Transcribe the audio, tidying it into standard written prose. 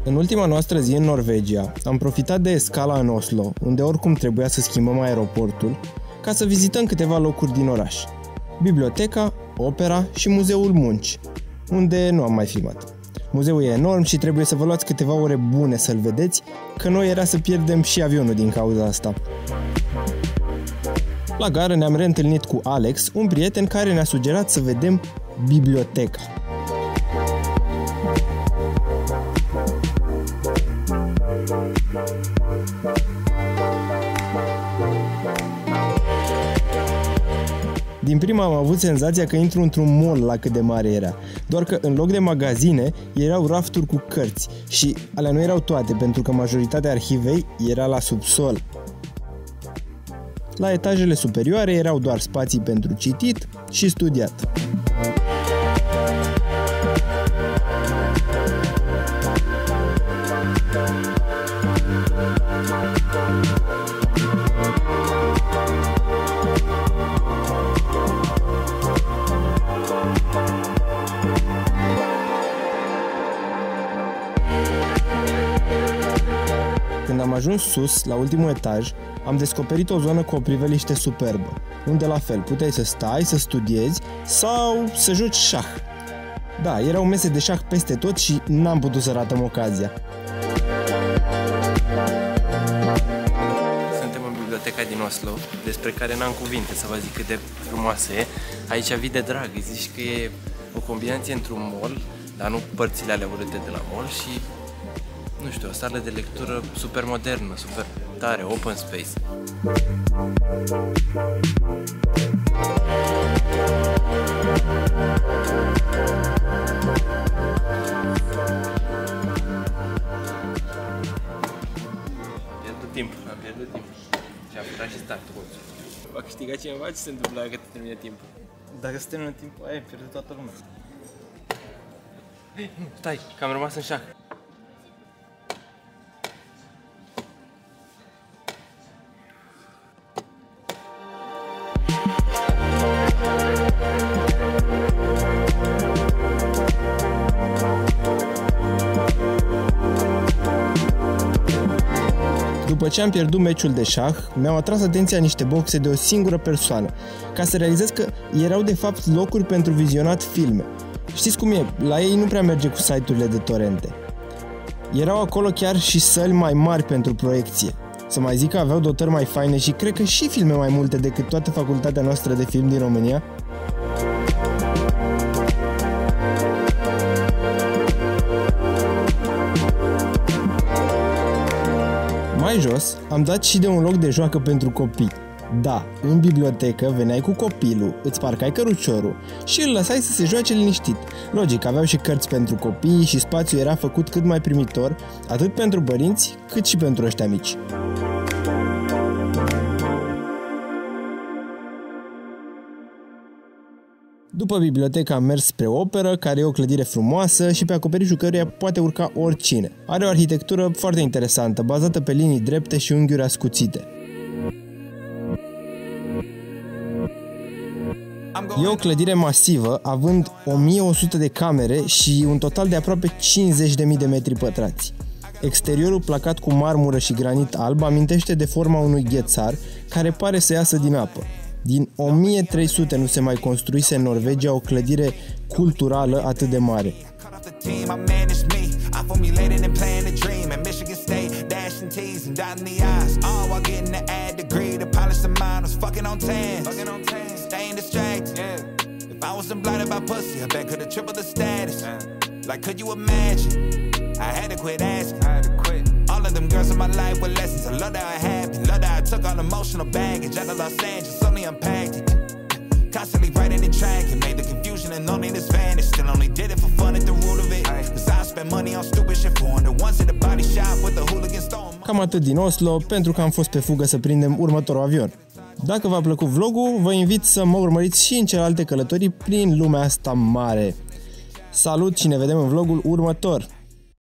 În ultima noastră zi în Norvegia, am profitat de escala în Oslo, unde oricum trebuia să schimbăm aeroportul, ca să vizităm câteva locuri din oraș. Biblioteca, opera și muzeul Munch, unde nu am mai filmat. Muzeul e enorm și trebuie să vă luați câteva ore bune să-l vedeți, că noi era să pierdem și avionul din cauza asta. La gară ne-am reîntâlnit cu Alex, un prieten care ne-a sugerat să vedem biblioteca. Din prima am avut senzația că intru într-un mall la cât de mare era, doar că în loc de magazine erau rafturi cu cărți și alea nu erau toate, pentru că majoritatea arhivei era la subsol. La etajele superioare erau doar spații pentru citit și studiat. Când am ajuns sus, la ultimul etaj, am descoperit o zonă cu o priveliște superbă, unde la fel puteai să stai, să studiezi sau să joci șah. Da, erau mese de șah peste tot și n-am putut să ratăm ocazia. Suntem în biblioteca din Oslo, despre care n-am cuvinte să vă zic cât de frumoasă e. Aici vii de drag, zici că e o combinație între un mall, dar nu părțile alea urâte de la mall și... nu știu, o sală de lectură super modernă, super tare, open space. Am pierdut timp. Și am furat și startul. Va câștiga cineva? Ce se întâmplă dacă te termine timpul? Dacă se termină timpul, ai pierdut toată lumea. Nu, stai, că am rămas în șah. După ce am pierdut meciul de șah, mi-au atras atenția niște boxe de o singură persoană, ca să realizez că erau de fapt locuri pentru vizionat filme. Știți cum e, la ei nu prea merge cu site-urile de torrente. Erau acolo chiar și săli mai mari pentru proiecție. Să mai zic că aveau dotări mai faine și cred că și filme mai multe decât toată facultatea noastră de film din România. Mai jos, am dat și de un loc de joacă pentru copii. Da, în bibliotecă veneai cu copilul, îți parcai căruciorul și îl lăsai să se joace liniștit. Logic, aveau și cărți pentru copii și spațiul era făcut cât mai primitor, atât pentru părinți, cât și pentru ăștia mici. După bibliotecă am mers spre operă, care e o clădire frumoasă și pe acoperișul căruia poate urca oricine. Are o arhitectură foarte interesantă, bazată pe linii drepte și unghiuri ascuțite. E o clădire masivă, având 1100 de camere și un total de aproape 50.000 de metri pătrați. Exteriorul placat cu marmură și granit alb amintește de forma unui ghețar care pare să iasă din apă. Din 1300 nu se mai construise în Norvegia o clădire culturală atât de mare. All of them girls in my life with lessons. I love that I had me. Love that I took all emotional baggage out of Los Angeles, only unpacked it. Constantly writing and tracking, made the confusion and loneliness vanish. Still only did it for fun at the root of it. Cause I spent money on stupid shit for the ones at the body shop with the hooligans throwing. Cam atât din Oslo, pentru că am fost pe fugă să prindem următorul avion. Dacă v-a plăcut vlogul, vă invit să mă urmăriți și în celelalte călătorii prin lumea asta mare. Salut și ne vedem în vlogul următor!